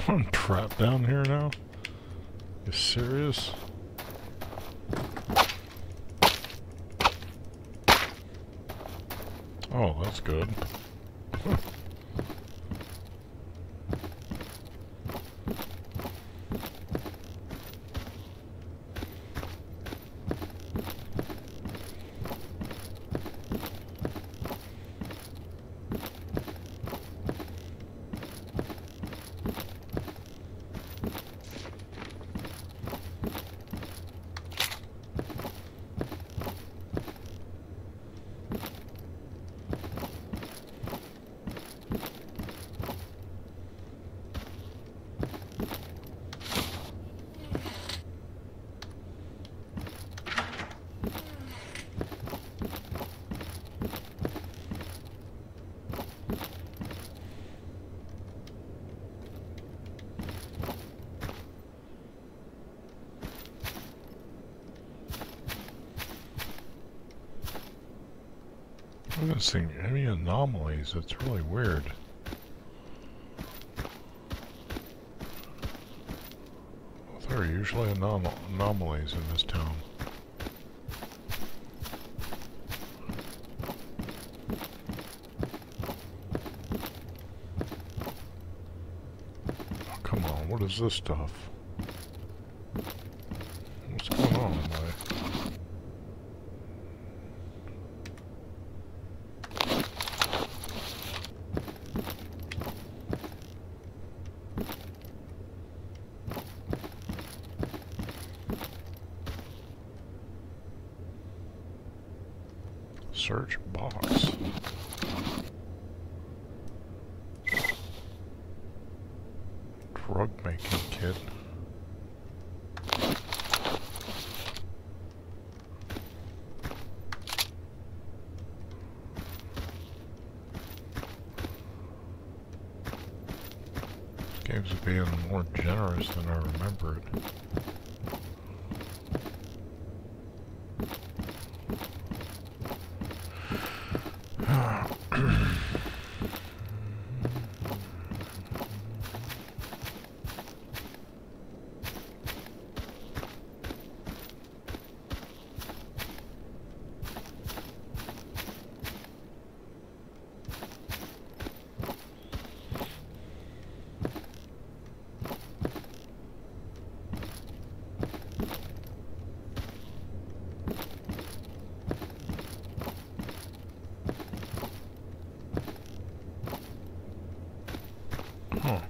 I'm trapped down here now? You serious? Oh, that's good. I haven't seen any anomalies. It's really weird. There are usually anomalies in this town. Oh, come on, what is this stuff? What's going on, mate? Search box. Drug making kit. This game's being more generous than I remembered. Huh.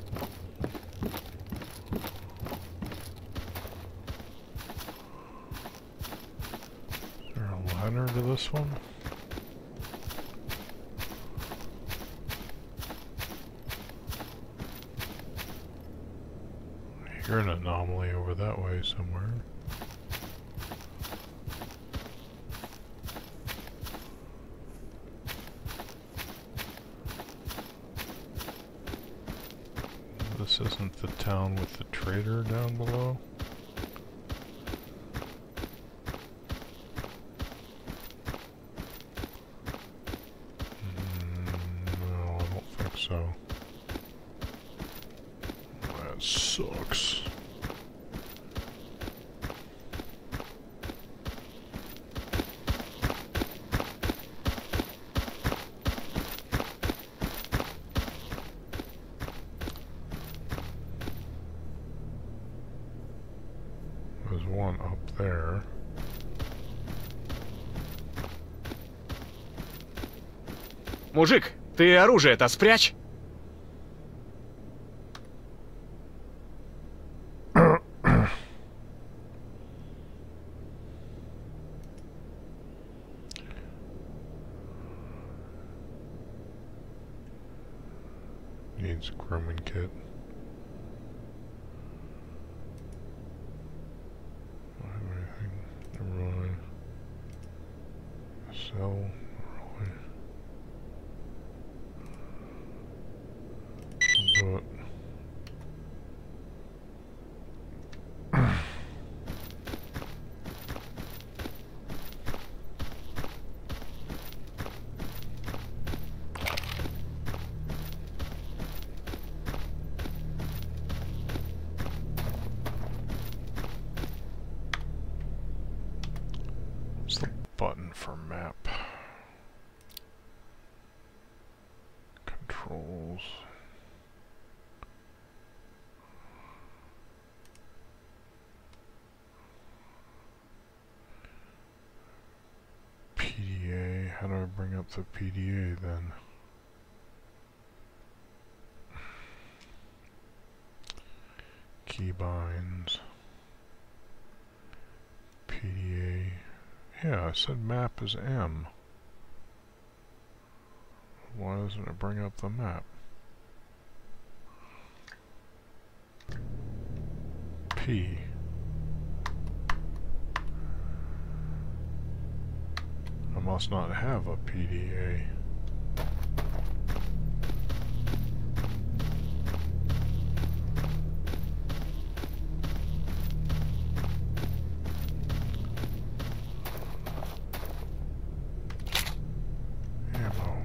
Is there a ladder to this one? I hear an anomaly over that way somewhere. This isn't the town with the trader down below? No, I don't think so. That sucks. There's one up there. Мужик, ты оружие-то спрячь. Needs grooming kit. Don't have anything. Never mind. Sell. Really. Do it. What's the button for map? Controls. PDA. How do I bring up the PDA then? Keybinds. PDA. Yeah, I said map is M. Why doesn't it bring up the map? P. I must not have a PDA. Ammo.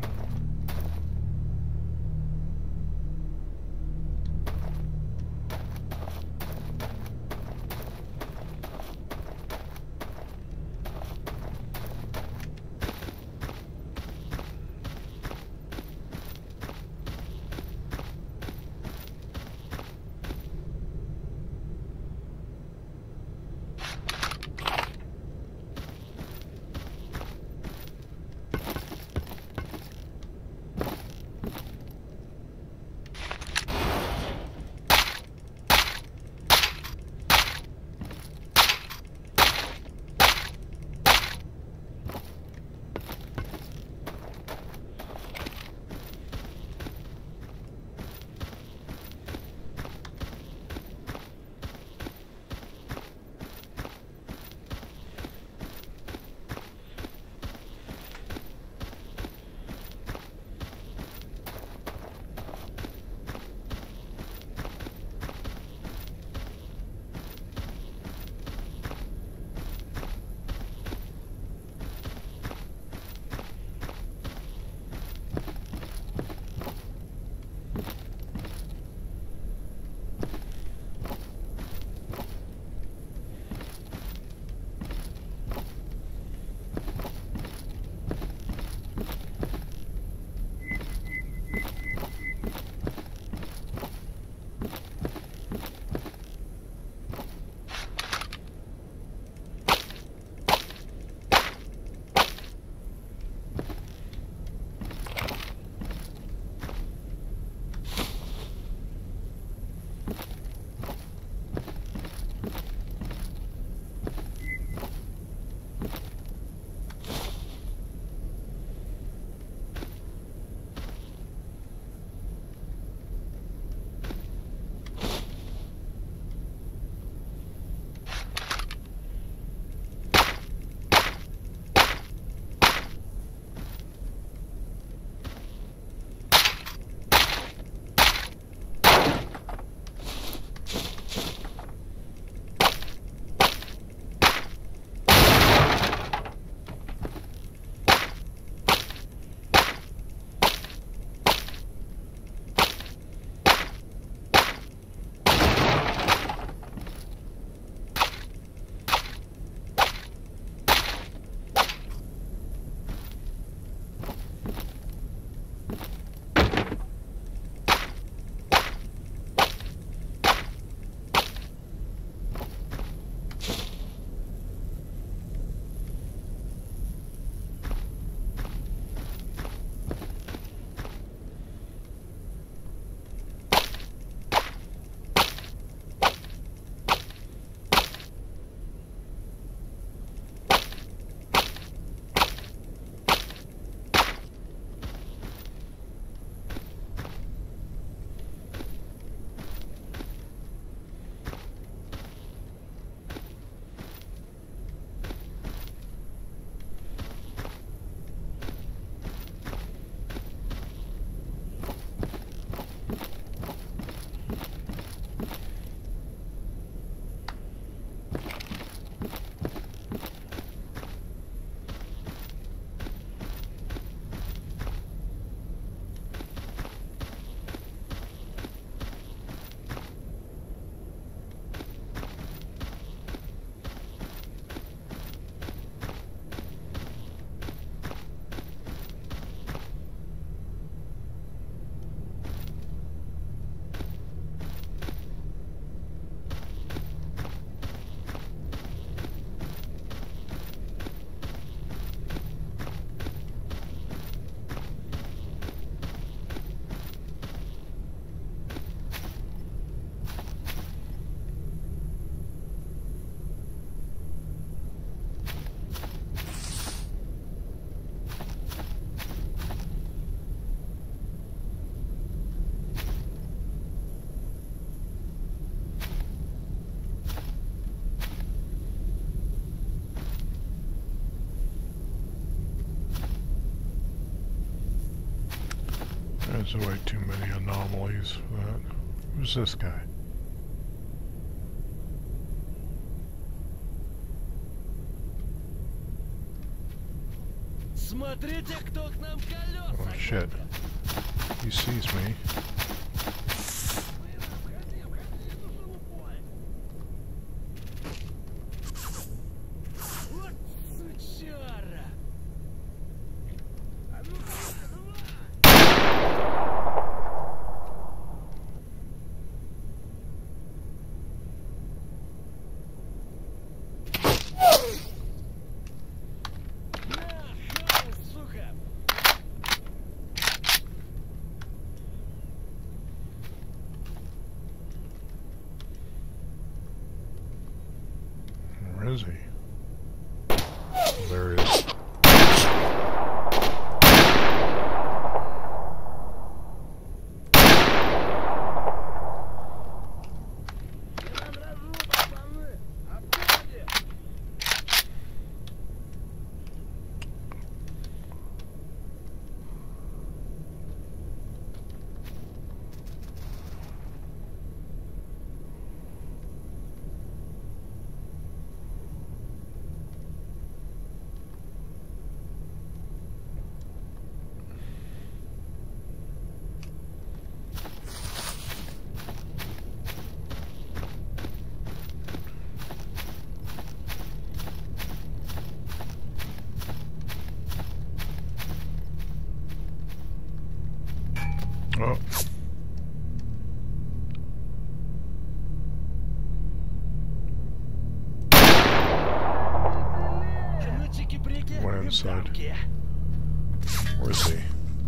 There's way too many anomalies for that. Who's this guy? Смотрите, кто к нам колеса. Oh shit. He sees me. Вот сучара. А ну сука. Where is he? Oh, there he is. Oh. Went inside. Where is he?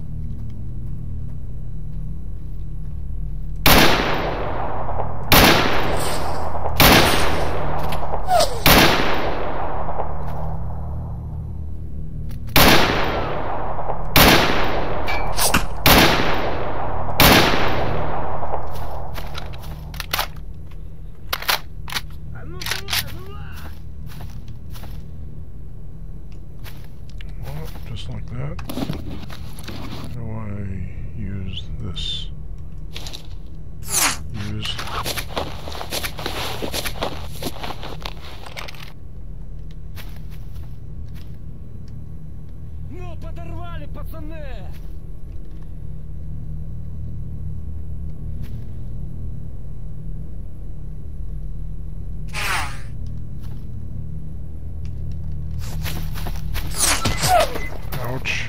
Well, just like that. How do I use this? Use. Ну, подорвали, пацаны! Ouch.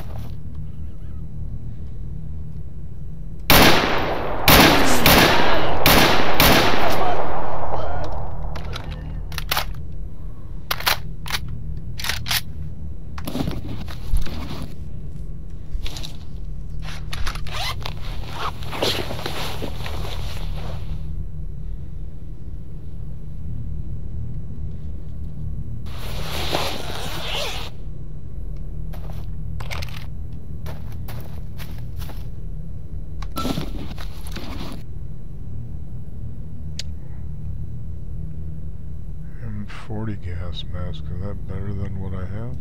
M40 gas mask, is that better than what I have?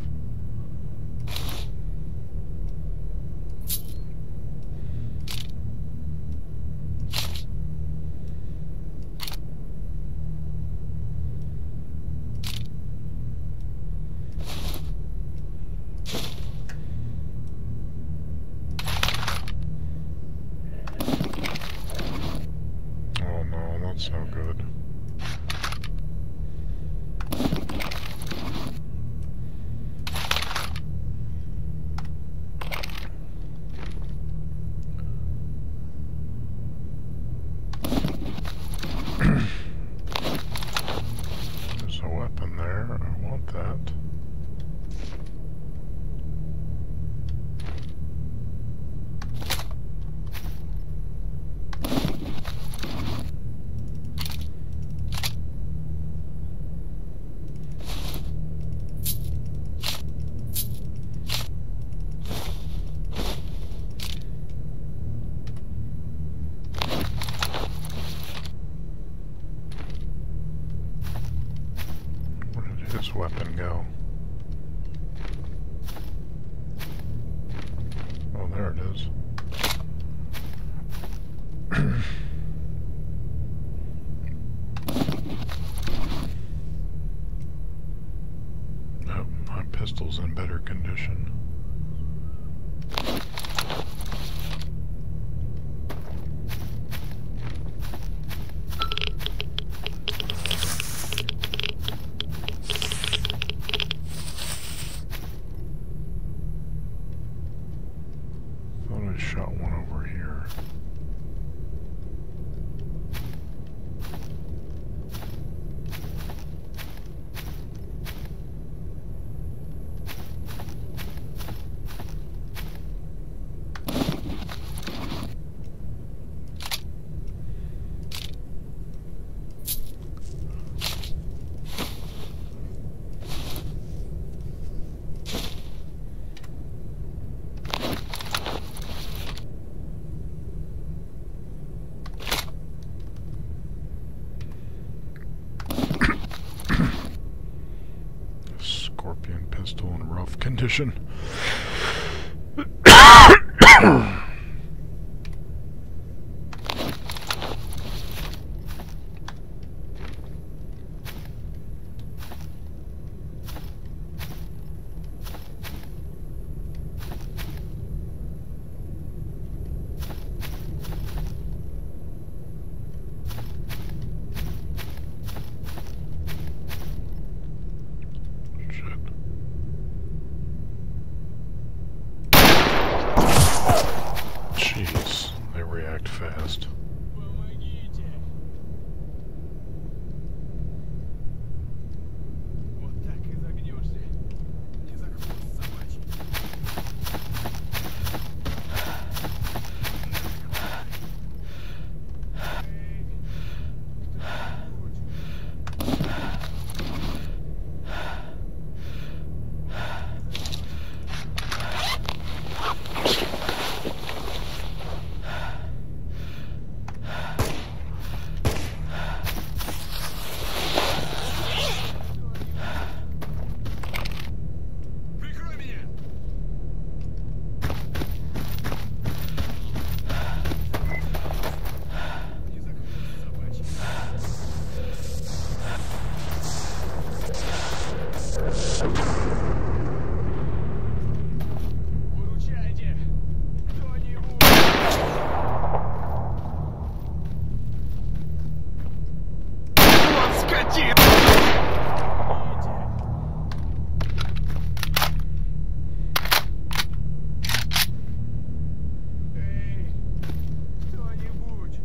Oh no, that's no good. There's a weapon there, I want that. Where did his weapon go? Oh, there it is. Oh, my pistol's in better condition. Thought I shot one over here. Scorpion pistol in rough condition. Jeez, they react fast. Помогите! Вот так и загнешься. Не за хвост собачий. Прикрой меня! Не за хвост собачий. Выручайте! Кто-нибудь! Вот скотина! Эй, кто-нибудь!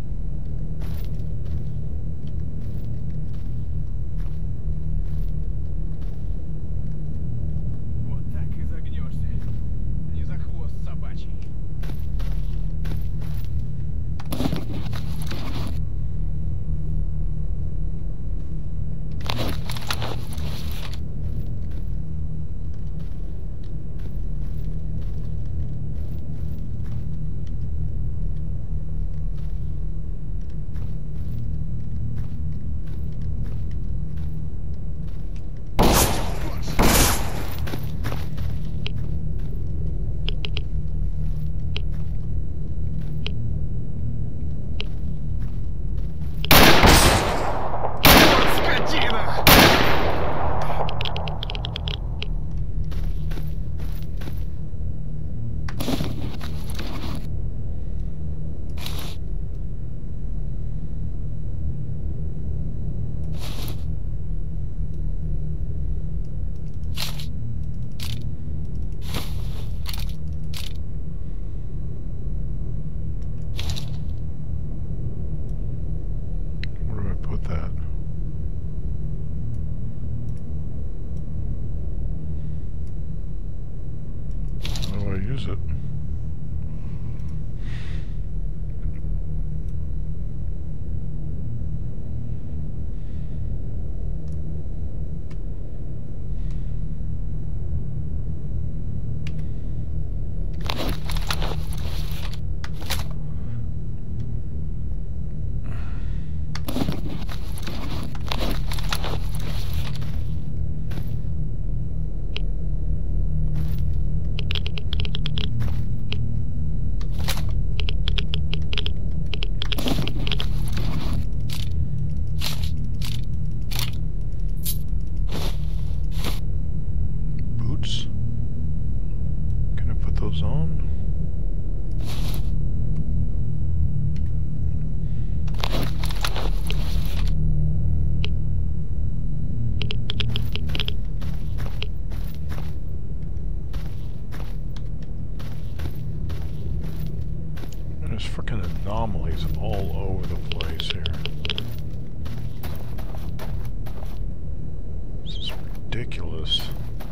Вот так и загнешься. Не за хвост собачий. Вот скотина! Where do I put that? How do I use it? Frickin' anomalies all over the place here. This is ridiculous.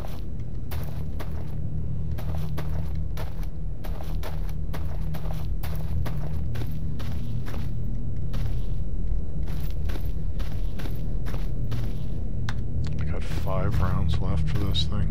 I got 5 rounds left for this thing.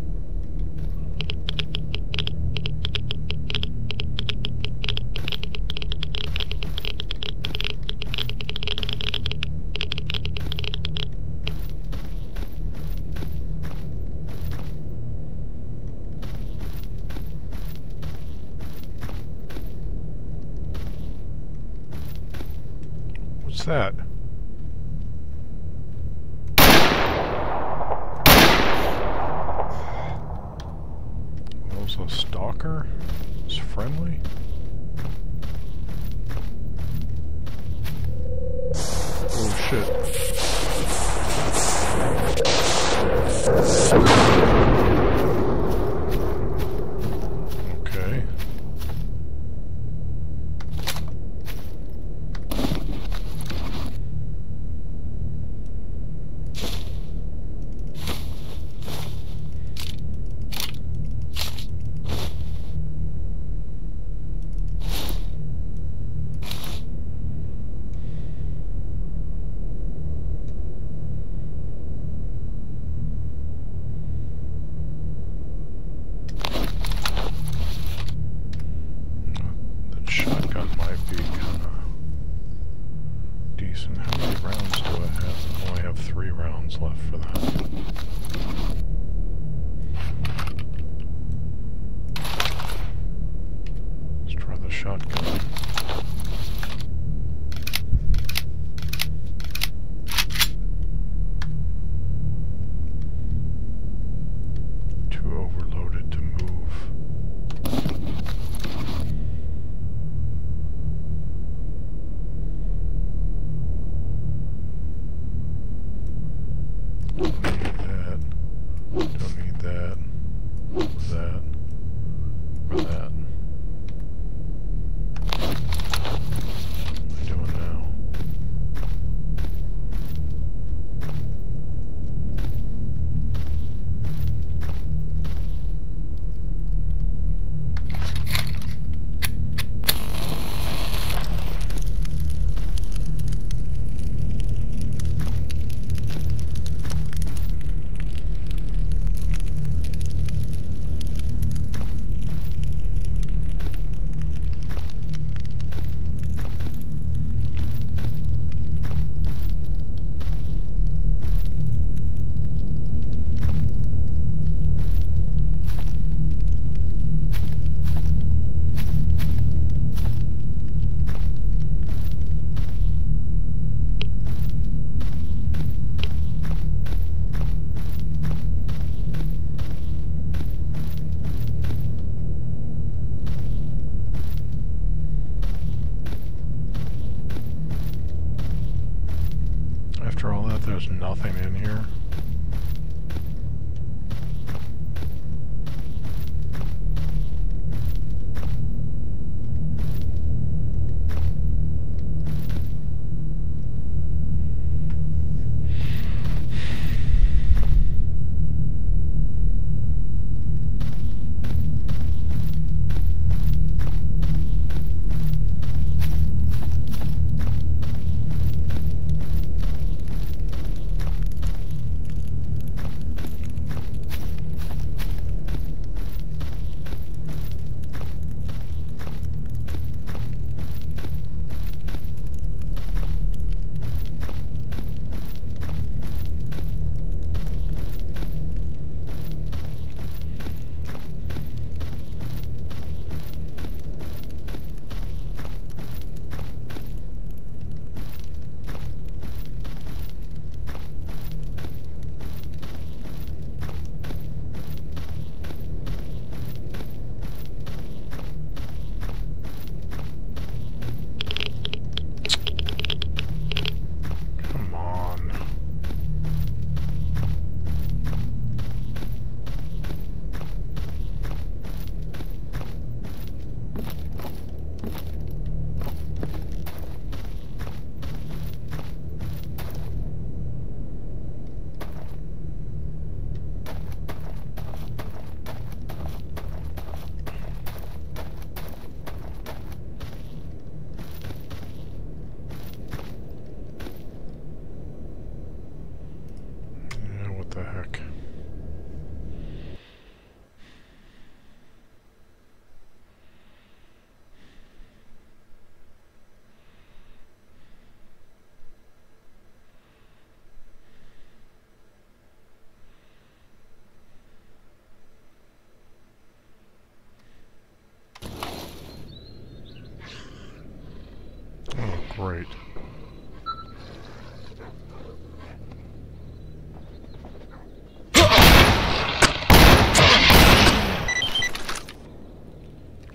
What's that? Was a stalker? It's friendly? Oh shit. Okay. Left for that. Let's try the shotgun. Too overloaded to move. After all that, there's nothing in here.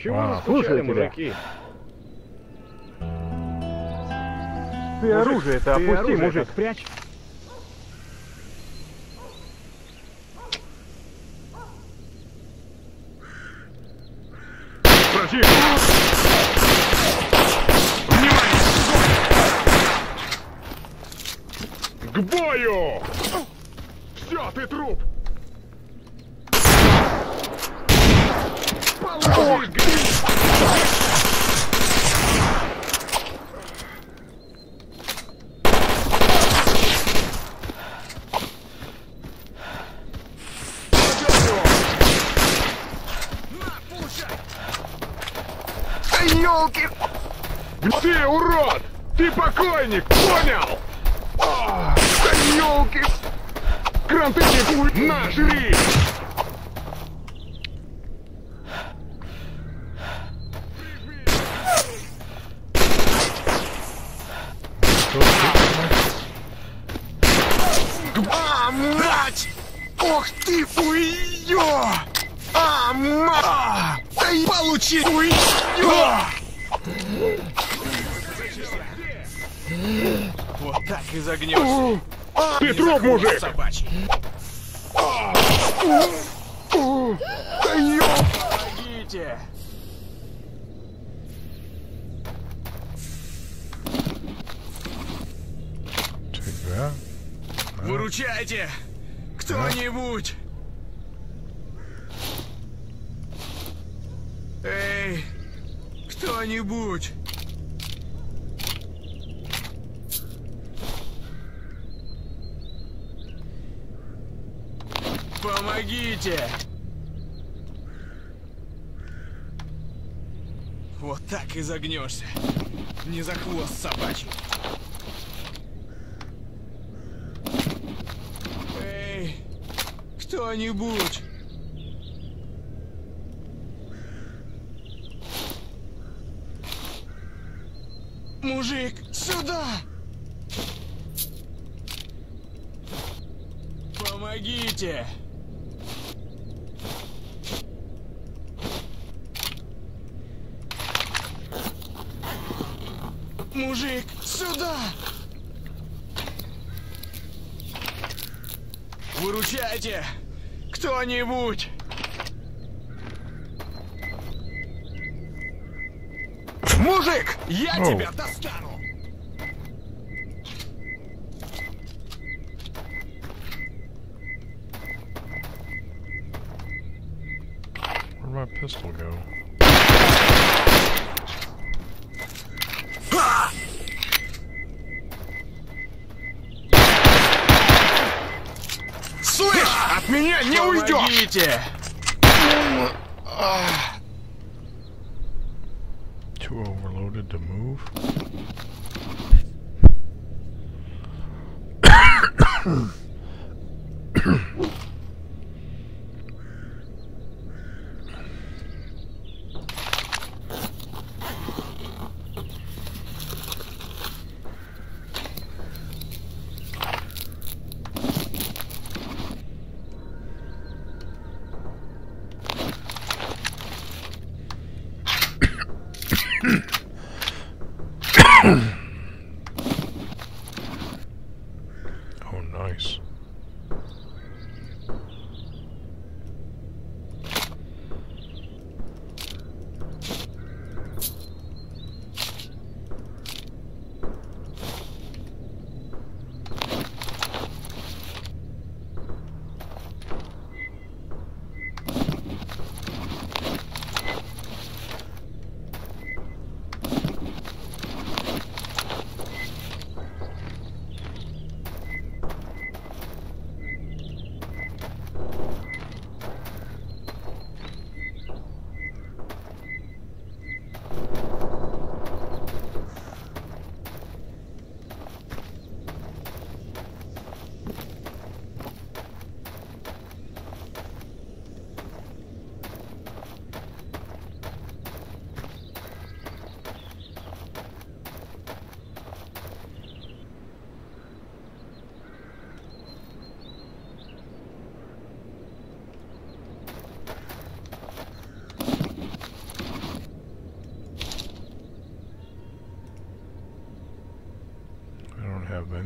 Чего А, вы скучали, слушаю тебя. мужики? Ты оружие-то опусти, мужик. Спрячь. Противник! Внимание! К бою! Все, ты труп! Получи, грязь! Ёлки! Ты урод! Ты покойник! Понял? Да ёлки! Кранты не на, жри! А, мать! Ох ты, хуё! А, мать! Да и получи, хуё! Вот так и загнешься. Ты труп, мужик! Собачий. Да ёп! Помогите! Тебя? Выручайте! Кто-нибудь! Эй! Кто-нибудь! Помогите! Вот так и загнешься. Не за хвост собачий. Эй, кто-нибудь! Мужик, сюда! Помогите! Мужик, сюда! Выручайте! Кто-нибудь! Мужик, я Оу. тебя достану! Where'd my pistol go? Слышь, от меня не уйдешь! Помогите! Too overloaded to move? Oh, nice.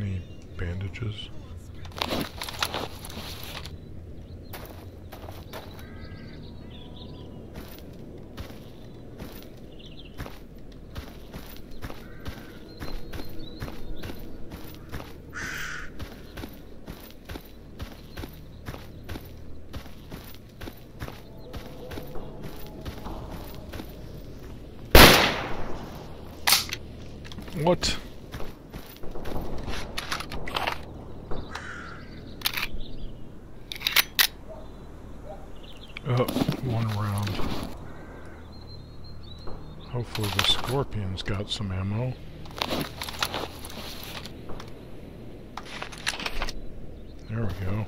Any bandages? What? One round. Hopefully the Scorpion's got some ammo. There we go.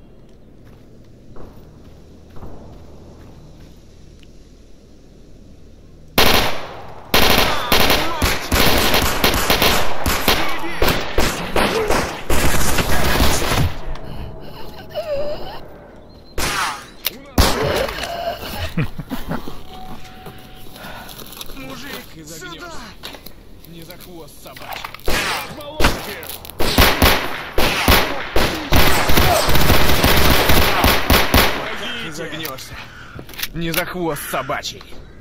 Сюда! Не за хвост собачий. Ты загнешься. Не за хвост собачий.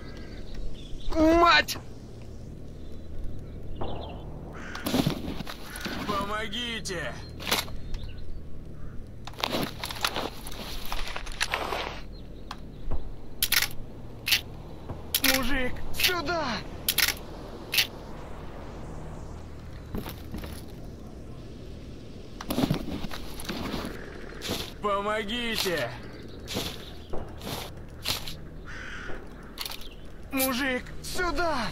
Мать! Помогите! Мужик, сюда! Помогите! Мужик, сюда!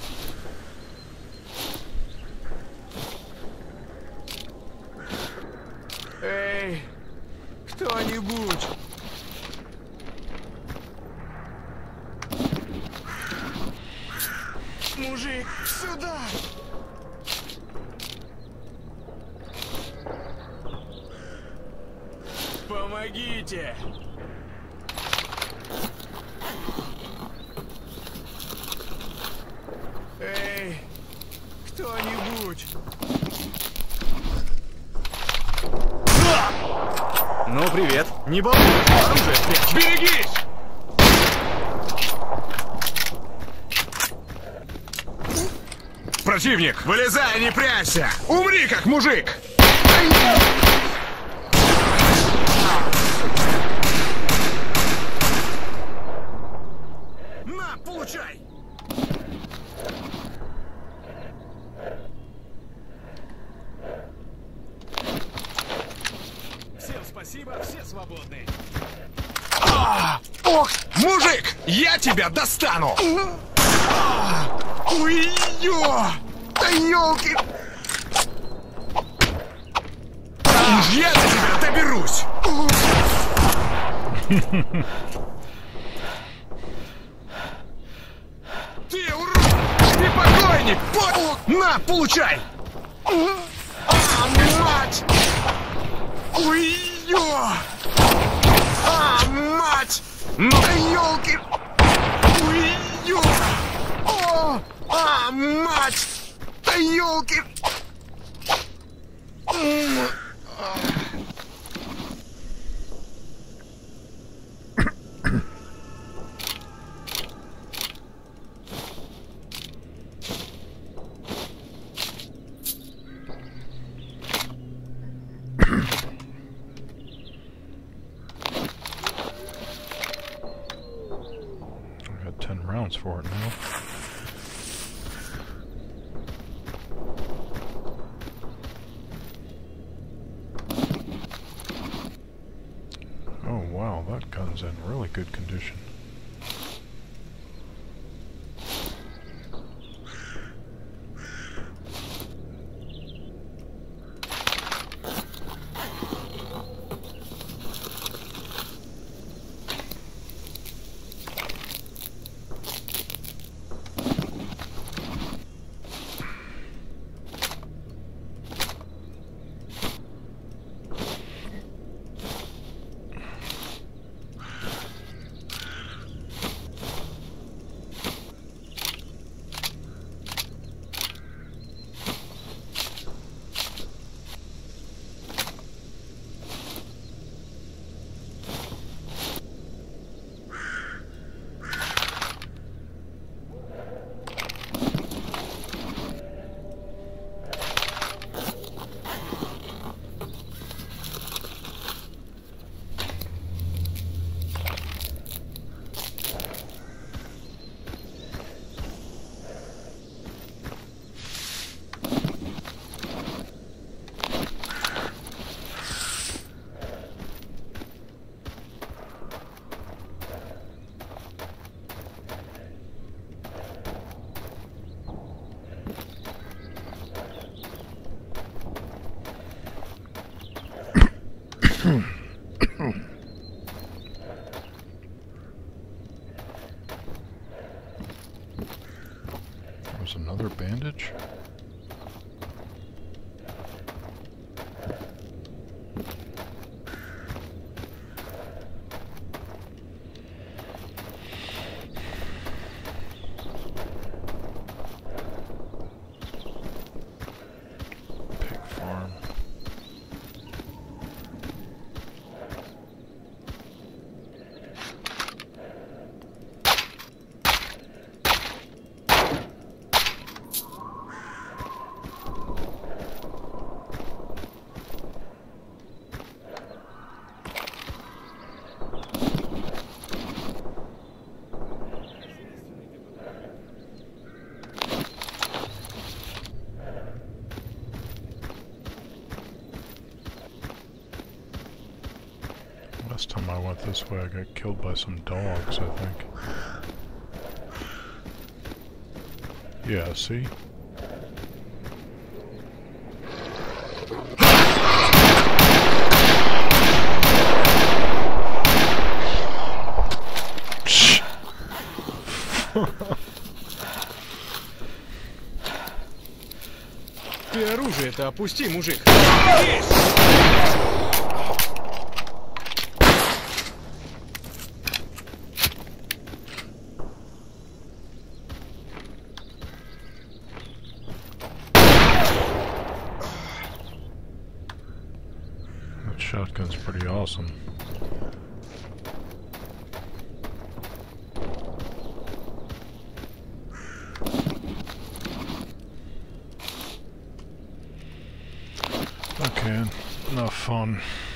Эй, кто-нибудь! Мужик, сюда! Помогите! Эй, кто-нибудь! Ну, привет. Не балуй! Оружие спрячь! Берегись! Противник! Вылезай, не прячься! Умри, как мужик! На, получай! Всем спасибо, все свободны. Ох, мужик! Я тебя достану! Ой-ё! Да ёлки! Я до тебя доберусь! Ты урод! Ты покойник! На, получай! Мать! Ой-ё! Мать! Да ёлки! Ой-ё! Мать! Да ёлки! I got 10 rounds for it now. Oh wow, that gun's in really good condition. Another bandage? Pig farm. Last time I went this way, I got killed by some dogs, I think. Yeah, see? Ты оружие-то опусти, мужик. That shotgun's pretty awesome. Okay, enough fun.